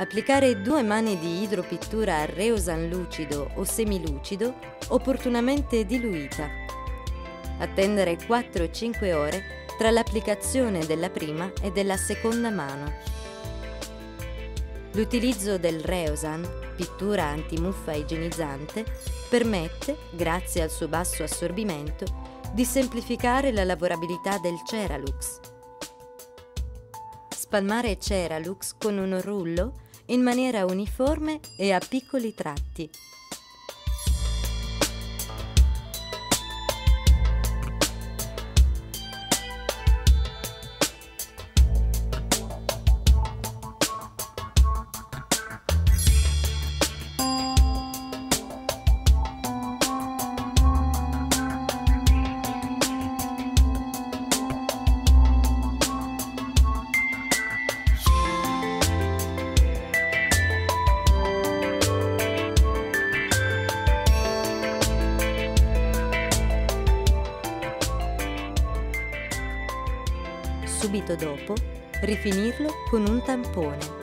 Applicare 2 mani di idropittura a Reosan lucido o semilucido opportunamente diluita. Attendere 4-5 ore tra l'applicazione della prima e della seconda mano. L'utilizzo del Reosan, pittura antimuffa igienizzante, permette, grazie al suo basso assorbimento, di semplificare la lavorabilità del Ceralux. Spalmare Ceralux con un rullo in maniera uniforme e a piccoli tratti. Subito dopo, rifinirlo con un tampone.